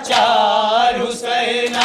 बेलाचार हुसैना।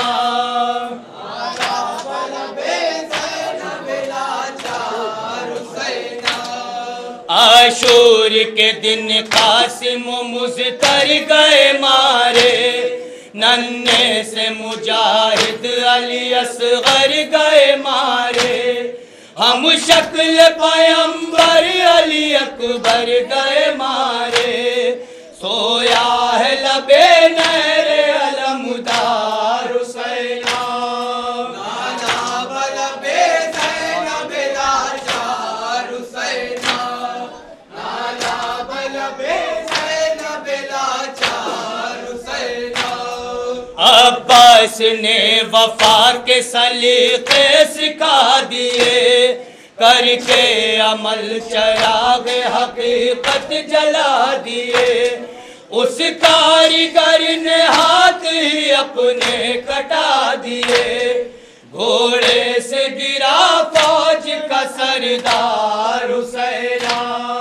आशूर के दिन कासिम मुज़्तर गए मारे, नन्हे से मुजाहिद अली असगर गए मारे। हम शक्ल पैगंबर अली अकबर गए मारे, सोया है लबे नहरे अलमुदार हुसैना। नाना बलबे ज़ैनब लाचार हुसैना, नाना बलबे ज़ैनब लाचार हुसैना। अब्बास ने वफा के सलीक़े सिखा दिए, करके अमल चराग हकीकत जला दिए। उस कारीगर ने हाथ ही अपने कटा दिए, घोड़े से गिरा फौज का सरदार हुसैना।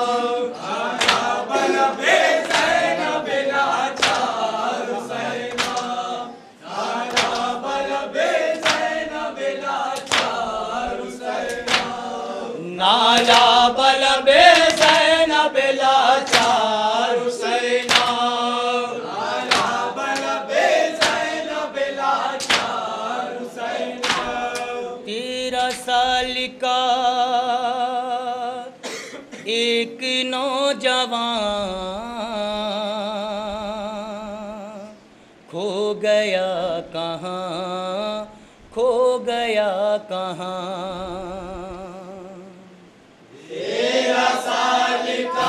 नाला बलबे ज़ैनब लाचार हुसैना, नाला बलबे ज़ैनब लाचार हुसैना। 13 साल का एक नौजवान खो गया कहाँ, खो गया कहाँ। 13 साल का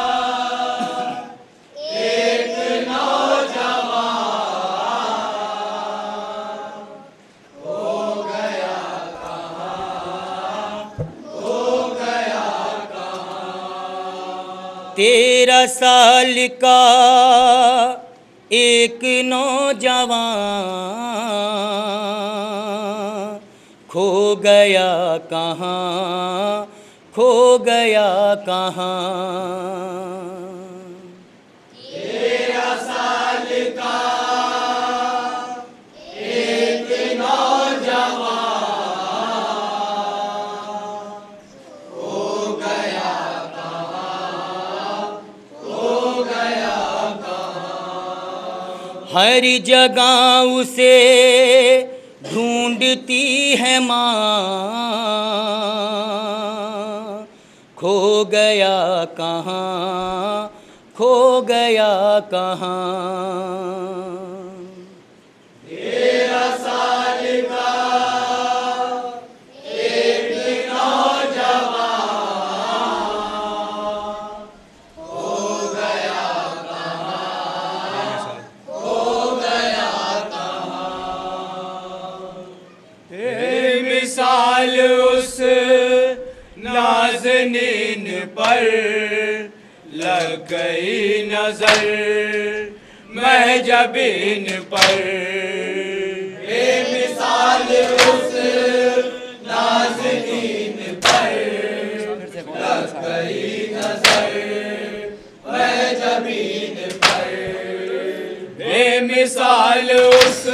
एक नौजवान खो गया कहाँ, खो गया कहाँ। 13 साल का एक नौजवान खो गया कहाँ, खो गया कहाँ। 13 साल का एक नौजवान खो गया कहाँ, खो गया कहाँ। हर जगह उसे ढूंढती है माँ, खो गया कहाँ, खो गया कहाँ। 13 साल का एक नौजवान खो गया कहाँ, खो गया कहाँ। मिसाल उस नाज़नीन पर लग गई नजर महजबीन पर। बेमिसाल उस नाज़नीन पर लग गई नजर महजबीन पर। बेमिसाल उस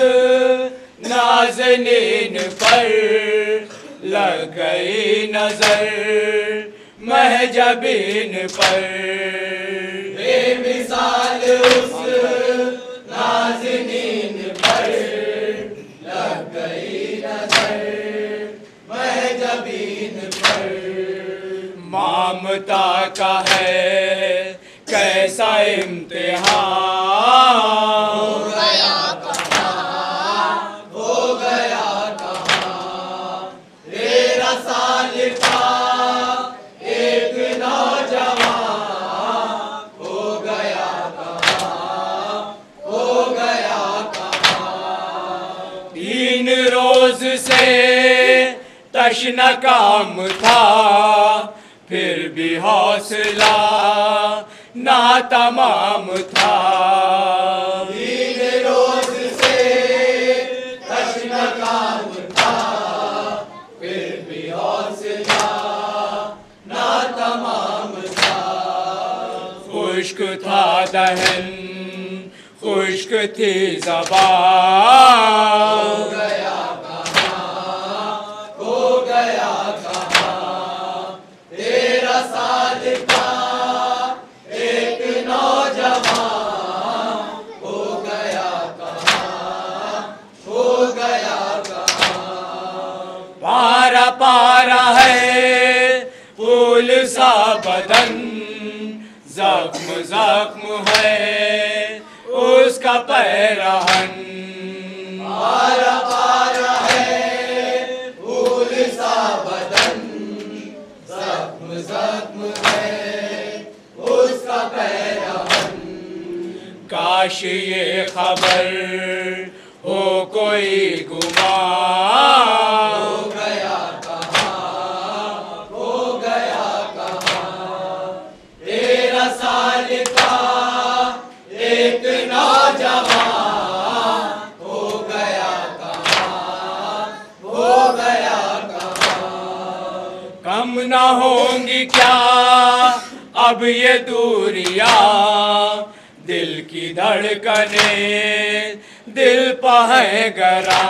नाज़नीन पर लग गई नजर महजबीन पर। बेमिसाल उस नाज़नीन पर लग गई नजर महजबीन पर। ममता का है कैसा इम्तिहान, से तशना काम था फिर भी हौसला ना तमाम था। 3 रोज से तशना काम था फिर भी हौसला ना तमाम था। खुश्क था दहन खुश्क थी ज़बान, खो गया कहाँ, खो गया कहाँ, 13 साल का एक नौजवान, खो गया कहाँ, खो गया कहाँ। पारा पारा है फूल सा बदन, जख्म जख्म है उसका पैरहन। पारा पारा है फूल सा बदन, जख्म जख्म है उसका पैरहन। काश ये खबर हो कोई गुमान, हो गया कहाँ, हो गया कहाँ, 13 साल का एक नौजवान, हो गया कहाँ, हो गया कहाँ। कम न होंगी क्या अब ये दूरियां, दिल की धड़कने दिल पर है गरा।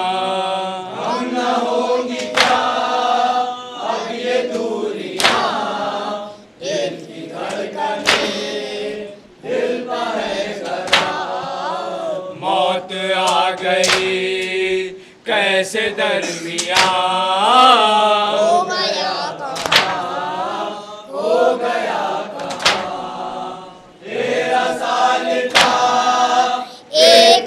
हम न होंगी क्या अब ये दूरियां, दिल की धड़कने दिल पर है गरा। मौत आ गई कैसे दरमियां, हो गया कहाँ, हो गया कहाँ, 13 साल का एक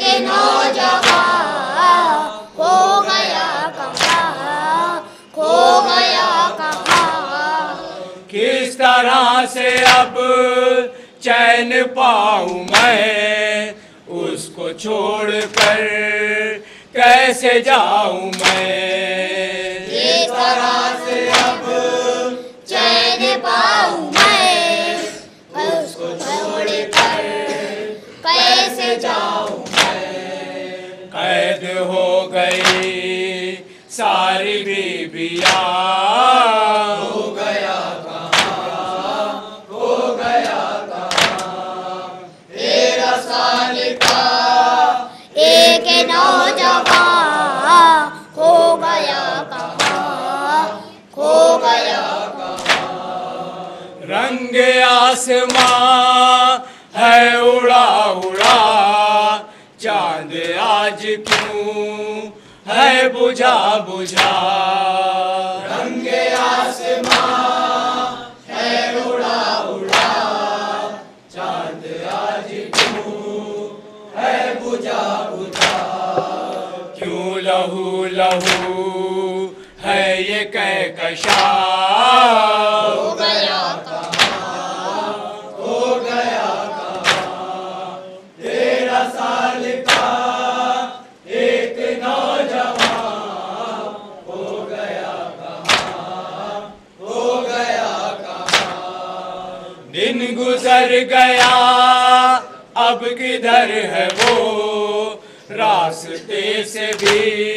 नौजवान, खो गया कहाँ, खो गया कहाँ। किस तरह से अब चैन पाऊं मैं, उसको छोड़कर कैसे जाऊं मैं। किस तरह से अब चैन पाऊं मैं, उसको छोड़कर कैसे जाऊं मैं। कैद हो गई सारी बीबियां, हो गया कहाँ, हो गया कहाँ, 13 साल का एक नौजवान, खो गया कहाँ, खो गया कहाँ। रंग आसमां है उड़ा उड़ा, चांद आज क्यों है बुझा बुझा। रंग आसमां है उड़ा उड़ा, चांद आज क्यों है बुझा बुझा। क्यों लहू लहू है ये कहकशा, हो गया कहाँ, हो गया कहाँ, 13 साल का एक नौजवान, हो गया कहाँ, हो गया कहाँ। दिन गुजर गया अब किधर है वो, रास्ते से भी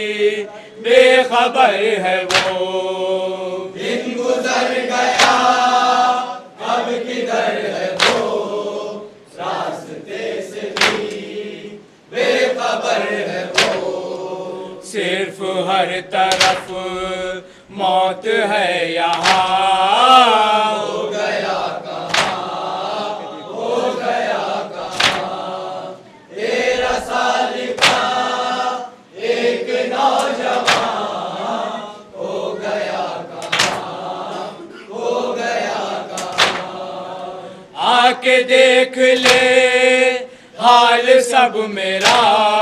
बेखबर है वो। दिन गुजर गया अब किधर है वो, रास्ते से भी बेखबर है वो। सिर्फ हर तरफ मौत है यहाँ, हो गया कहाँ, हो गया कहाँ, 13 साल का एक नौजवान, हो गया कहाँ, हो गया कहाँ। आके देख ले हाल सब मेरा,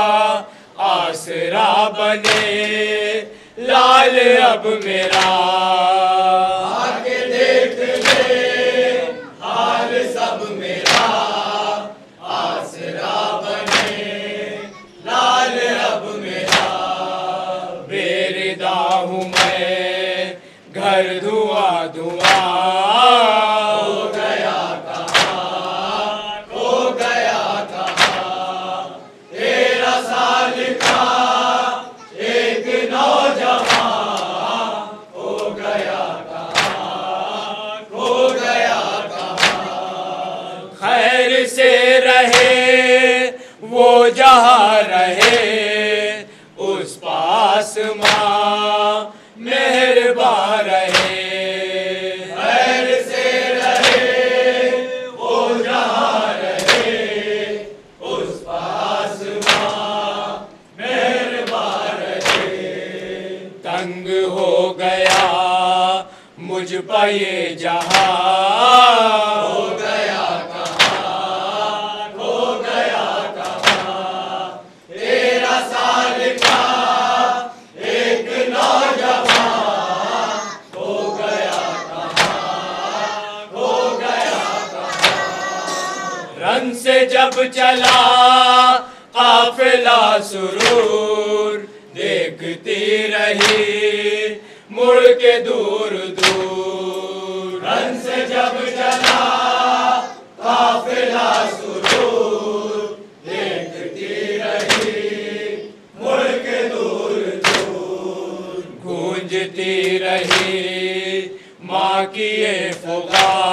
आसरा बने लाल अब मेरा। आके देख ले हाल सब मेरा, आसरा बने लाल अब मेरा। बेरिदा हूँ मैं घर धुआं धुआं, हो गया कहाँ, हो गया कहाँ, 13 साल का एक नौजवान, हो गया कहाँ, हो गया कहाँ। खैर से रहे वो जहाँ रहे उस पास माँ मेहरबान रहे। खैर से रहे वो जहाँ रहे उस पास माँ मेहरबान रहे। तंग हो गया मुझ पर ये जहाँ, हो गया कहाँ, हो गया कहाँ, 13 साल का एक नौजवान हो गया कहाँ, हो गया कहाँ। रन से जब चला काफिला सुरूर, देखती रही मुड़ के दूर दूर। रन से जब चला काफिला सुरूर, देखती रही मुड़ के दूर दूर। गूंजती रही माँ की ये पुकार,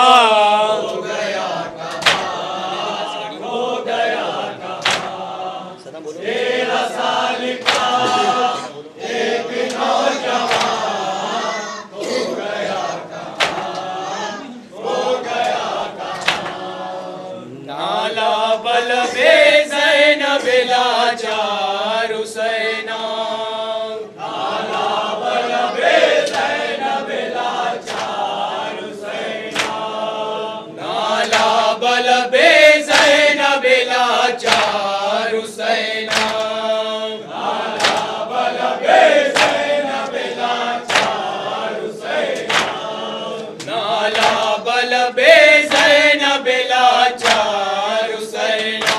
हो गया कहाँ, हो गया कहाँ, 13 साल का एक नौजवान हो गया कहाँ, हो गया कहाँ। नाला बल बेज़ैनब लाचार हुसैना, नाला बल बेज़ैनब लाचार हुसैना, नाला बल बेज़ैनब लाचार हुसैना। नाला बल बेज़ैनब लाचार हुसैना, नाला बल बेज़ैनब लाचार हुसैना।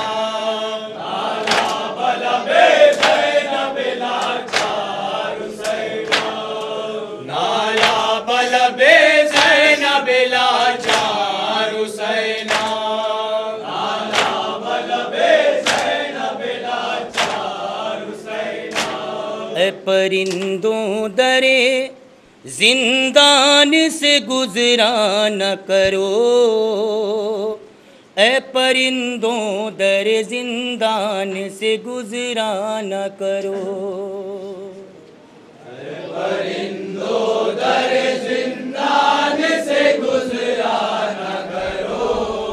नाला बल बेज़ैनब लाचार हुसैना, नाला बल बेज़ैनब लाचार हुसैना। नाला बल बेज़ैनब लाचार हुसैना। ए परिंदों दरे जिंदान से गुजरा न करो, ए परिंदों दरे जिंदान से गुजरा न करो। परिंदों दर जिंदान से गुजरा न करो,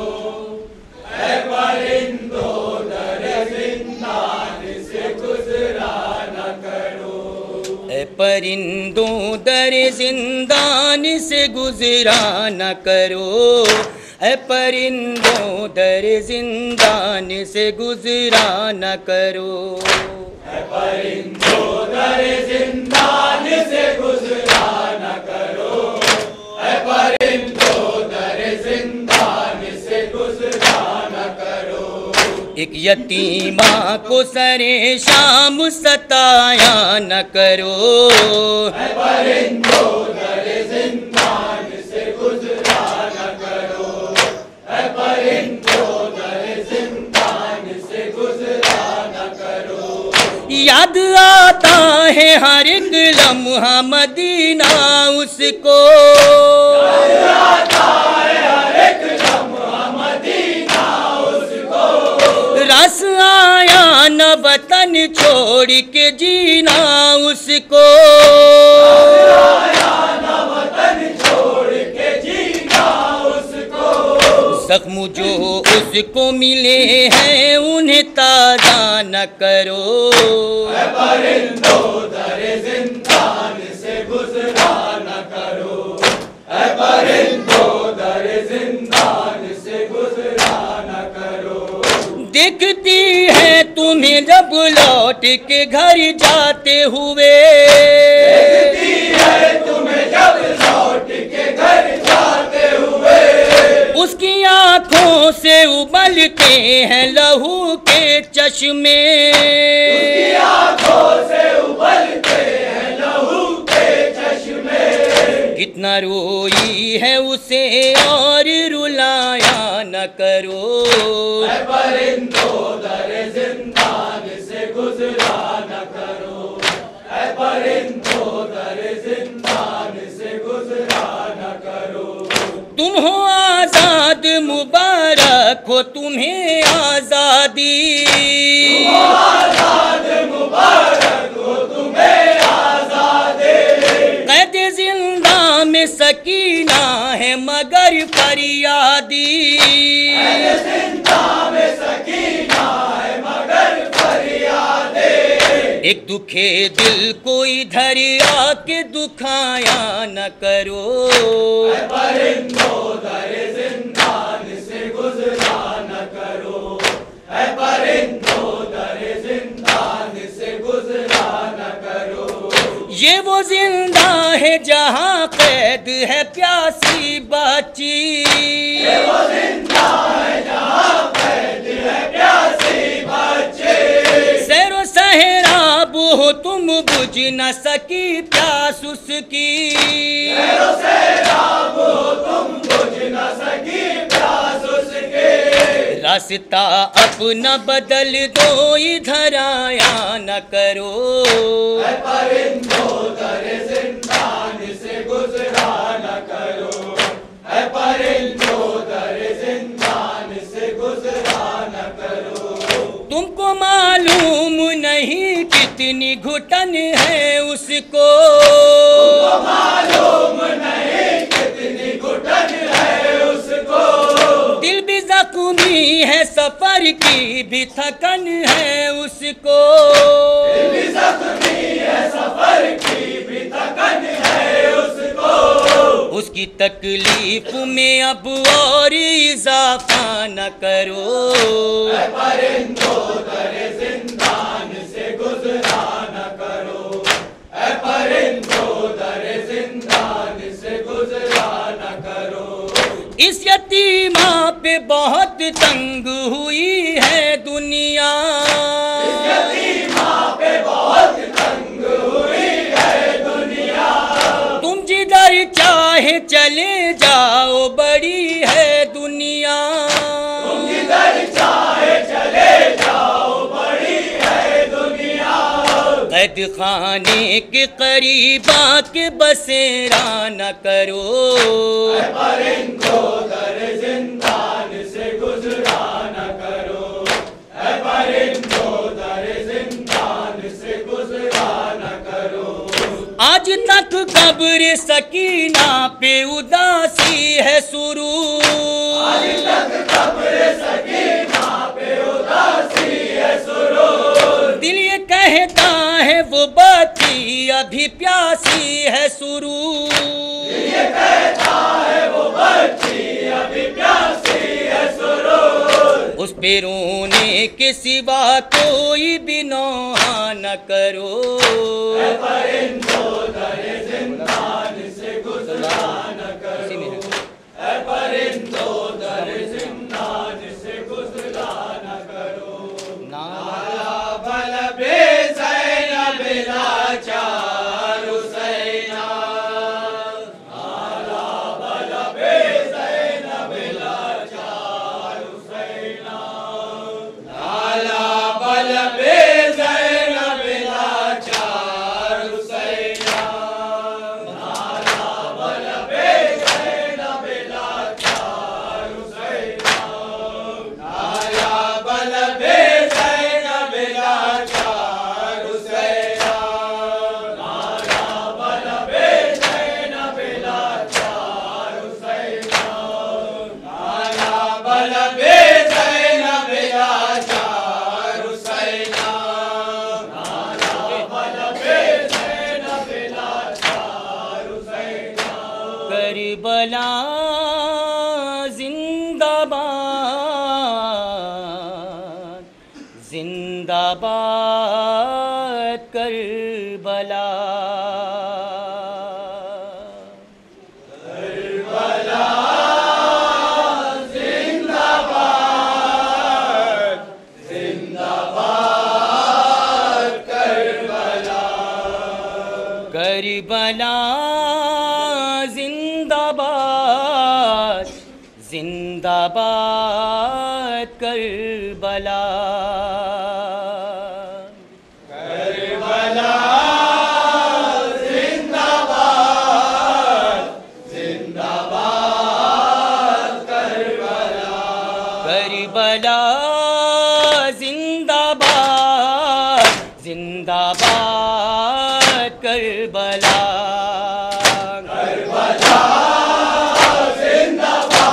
ऐ परिंदों दर जिंदान से गुजरा न करो। ए परिंदों दर जिंदान से गुजरा न करो, ए परिंदों दर जिंदान से गुजरा न करो। ऐ परिंदों दर जिंदान से गुजरा न करो, ऐ परिंदों दर जिंदान से गुजरा न करो। एक यतीमा को सरे शाम सताया न करो, ऐ परिंदों दर जिंदान से गुजरा न करो, ऐ परिंदों दर जिंदान से गुजरा न करो। याद आता है हर एक लम्हा मदीना उसको, आता है हर एक लम्हा मदीना उसको, रस आया न वतन छोड़ के जीना उसको। आया न वतन छोड़ के जीना उसको। जख्म जो उसको मिले हैं उन्हें ताज़ा न करो, ऐ परिंदों दर जिंदान से गुजरा न करो, ऐ परिंदों दर जिंदान से गुजरा न करो। दिखती है तुम्हें जब लौट के घर जाते हुए, देखती है तुम्हें जब लौट के घर जाते हुए, उसकी आंखों से उबलते हैं लहू के चश्मे, उसकी आंखों से उबलते हैं लहू के चश्मे। कितना रोई है उसे और रुलाया न करो, ऐ परिंदों दर जिंदान से गुजरा न करो, ऐ परिंदों दर जिंदान से गुजरा न करो। तुम हो आजाद मुबारक हो तुम्हें आजादी, फरियादी, जिंदा में सकीना है मगर फरियादे। एक दुखे दिल कोई धर आके दुखाया न करो, परिंदो दर जिंदान से गुजरा न करो, परिंदो दर जिंदान से गुजरा न करो। ये वो जिंदा है जहाँ कैद है प्यासी बच्ची, ये वो जिंदा है जहाँ कैद है प्यासी बच्चे। सैरो सहराब हो तुम बुझ न सकी प्यास उसकी, सैरो सहराब हो तुम बुझ न सकी प्यास उसके। रास्ता अपना बदल दो इधर आया न करो, परिंदो दर जिंदान से गुजरा न करो, परिंदो दर जिंदान से गुजरा न करो। तुमको मालूम नहीं कितनी घुटन है उसको, मालूम नहीं कितनी घुटन है उसको। दिल भी जख्मी है सफर की भी थकन है उसको, दिल भी जख्मी है सफर की भी थकन है उसको। उसकी तकलीफ में अब और इजाफा न करो, परिंदो दर जिंदान से गुजरा न करो, परिंदो दर जिंदान से गुजरा न करो। इस यतीमा पे बहुत तंग हुई है दुनिया, इस यतीमा पे बहुत तंग हुई है दुनिया। तुम जिधर चाहे चले जाओ बड़ी है दुनिया, तुम जिधर चाहे चले जाओ बड़ी है दुनिया। कैद खाने के करीब आके बसेरा न करो, परिंदो दर जिंदान से गुजरा न करो, परिंदो दर जिंदान से गुजरा न करो। आज तक कब्र सकीना पे उदासी है शुरू, आज तक कब्र सकीना पे उदासी है शुरू। दिल ये कहता है वो बत्ती अभी प्यासी है शुरू, ये कहता है वो बच्ची अभी प्यासी है शुरू। उस पे रोने के सिवा कोई भी नौहा न करो, परिंदो दर जिंदान से गुजरा न करो, परिंदो दर जिंदान से गुजरा न करो। नाला बल बेज़ैनब लाचार हुसैना, नाला बल बेज़ैनब लाचार हुसैना, नाला बल बेज़ैनब लाचार हुसैना, नाला बल बेज़ैनब लाचार हुसैना, नाला बल बेज़ैनब लाचार हुसैना, नाला बल बेज़ैनब लाचार हुसैना, नाला बल बेज़ैनब लाचार हुसैना, नाला बल बेज़ैनब लाचार हुसैना। करबला जिंदाबाद जिंदाबाद करबला, करबला जिंदाबाद जिंदाबाद करबला, करबला जिंदाबाद जिंदाबाद करबला, करबला जिंदाबाद जिंदाबाद करबला, करबला जिंदाबाद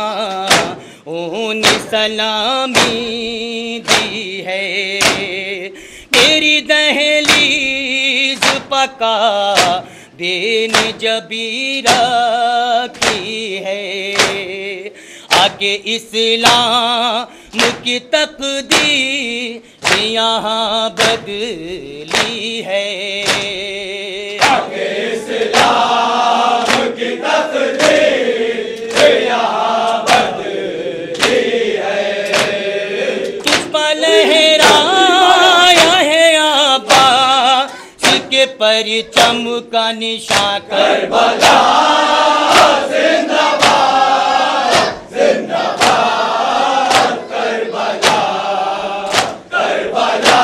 ने सलामी दी है। मेरी दहलीज पका बेने जबीरा की है। आके इस्लाम की तकदीर यहाँ बदली है। आके इस्लाम की तकदीर यहाँ बदली है। तुझ पर लहराया है आबास के परचम का निशान। करबला जिंदाबाद जिंदाबाद करबला करबला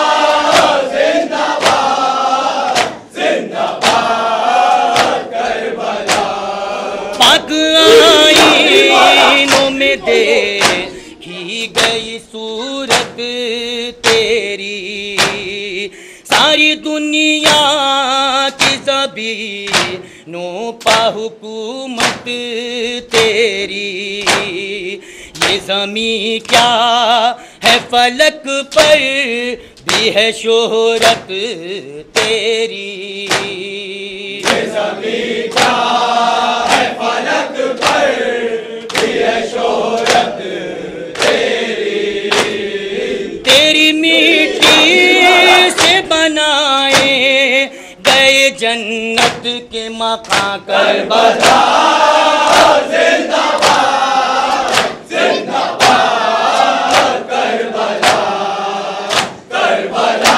जिंदाबाद जिंदाबाद करबला। पाक आईनों में देखी गई सूरत तेरी। सारी दुनिया की ज़मीनों पा हुकूमत तेरी। ये ज़मीं क्या है फलक पर भी है शोहरत तेरी। ये ज़मीं क्या है फलक पर भी है शोहरत तेरी। तेरी मिट्टी से बनाए गए जन्नत के मकान। करबला जिंदाबाद जिंदाबाद करबला करबला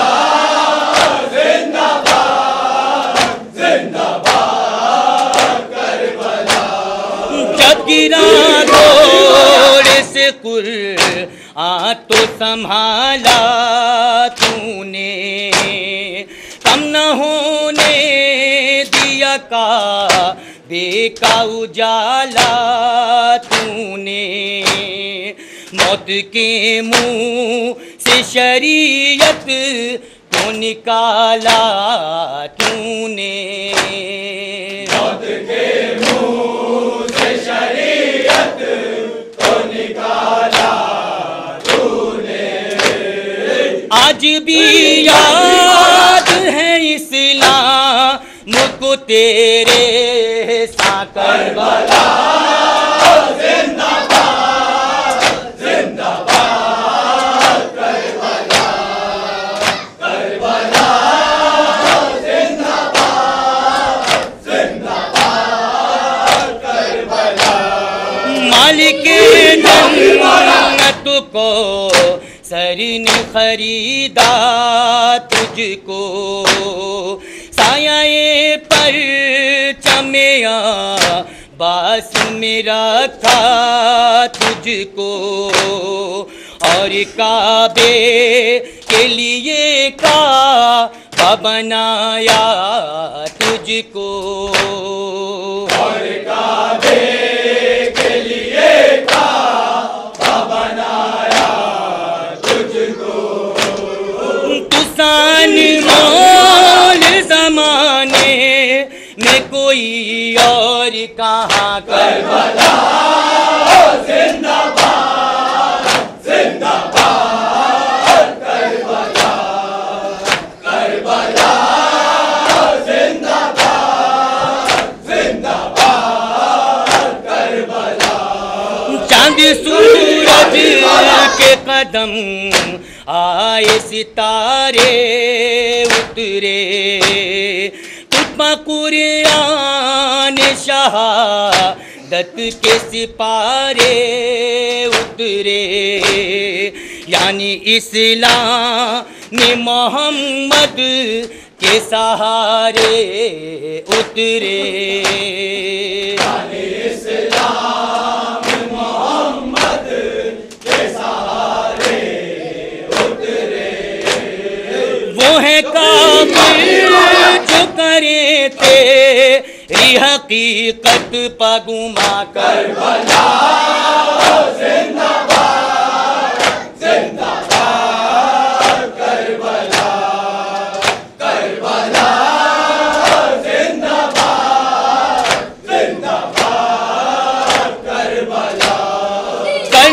जिंदाबाद जिंदाबाद करबला। जब गिरा घोड़े से कुरआन तो संभाला तूने। कम न होने दिया बेका उजाला तूने। मौत के मुंह से शरीयत को निकाला तूने। मौत के मुंह से शरीयत को निकाला तूने। आज भी याद है इस्लाम को तेरे साथ। करबला जिंदाबाद जिंदाबाद करबला करबला जिंदाबाद जिंदाबाद करबला। मालिक जन्नत को सर ने खरीदा तुझको। साये पर चमेया बास में रखा तुझको। और काबे के लिए काबा बनाया तुझको। और काबे के लिए काबा बनाया तुझको। तुसान मोल जमाने में कोई और कहाँ। करबला जिंदाबाद जिंदाबाद करबला करबला जिंदाबाद जिंदाबाद करबला। चांद सूरज के कदम आए सितारे उतरे। तुझपा कुरान शहादत के सिपारे उतरे। यानी इस्लाम में मोहम्मद के सहारे उतरे। इस्लाम मोहम्मद के सहारे उतरे। वो है काबिल जो करे तेरी हकीकत पगुमा। करबला जिंदाबाद जिंदाबाद करबला करबला जिंदाबाद जिंदाबाद करबला।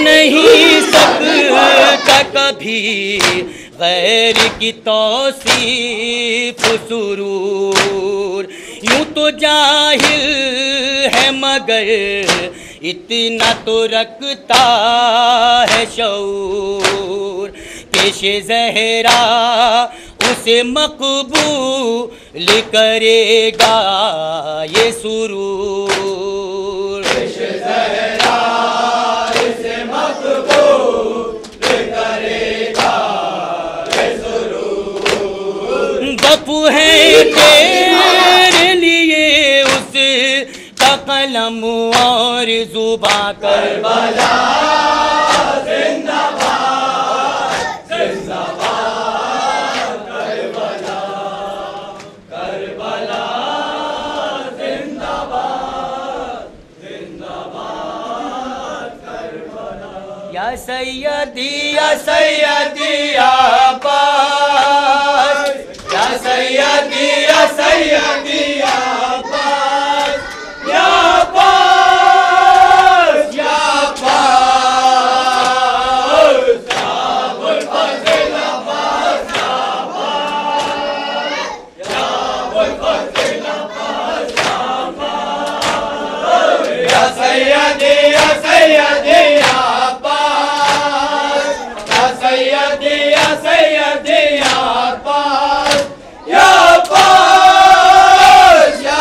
नहीं सकता कभी गैर की तौसीफ सुरूर। यूं तो जाहिल है मगर इतना तो रखता है शऊर। पेशे ज़हरा उसे मकबूल करेगा ये सुरूर। पेशे ज़हरा इसे मकबूल करेगा ये सुरूर। बपू है तेरे लिए उसका कलम और जुबां करबला जिंदाबाद जिंदाबाद करबला करबला जिंदाबाद जिंदाबाद करबला। या सैयदी अब्बास या सैयदी अब्बास या अब्बास या अब्बास अबुल फज़ल अब्बास या अबुल फज़ल अब्बास या सैयदी अब्बास या सैयदी अब्बास या अब्बास या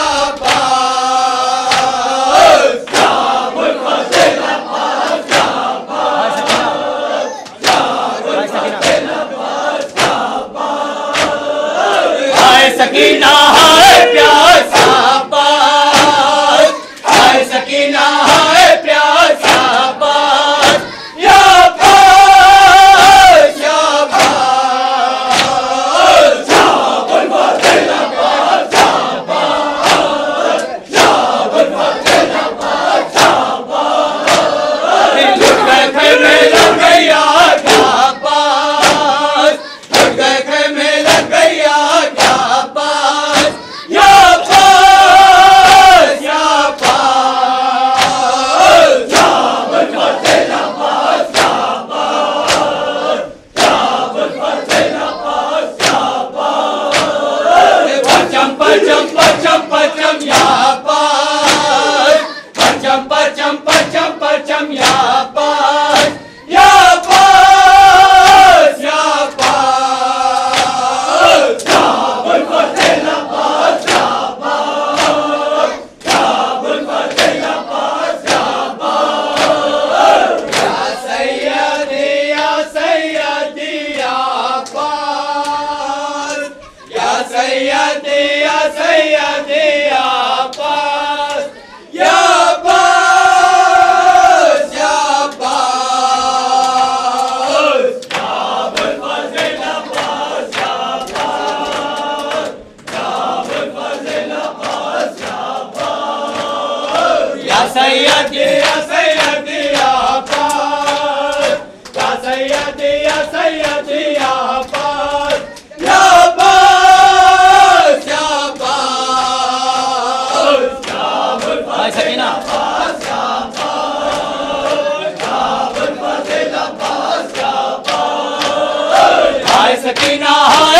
अब्बास अबुल फज़ल अब्बास या अब्बास या अबुल फज़ल अब्बास या अब्बास। हाय सकीना हाय प्यासा अब्बास हाय सकीना हाय प्यासा अब्बास या अब्बास या अब्बास अबुल फज़ल अब्बास या अब्बास या अबुल फज़ल अब्बास या अब्बास। लुट गए खेमे लग गया क्या अब्बास लुट गए खेमे लग गया क्या अब्बास या अब्बास या अब्बास अबुल फज़ल अब्बास या अब्बास अबुल फज़ल अब्बास या अब्बास। परचम परचम परचम परचम या अब्बास परचम परचम परचम परचम या अब्बास या अब्बास या अब्बास अबुल फज़ल अब्बास या अब्बास अबुल फज़ल अब्बास या अब्बास। या सैयदी अब्बास या सैयदी अब्बास या अब्बास या अब्बास अबुल फज़ल अब्बास या अब्बास अबुल फज़ल अब्बास या अब्बास। या सैयदी अब्बास या सैयदी अब्बास या अब्बास या अब्बास अबुल फज़ल अब्बास या अब्बास अबुल फज़ल अब्बास या अब्बास। हाय सकीना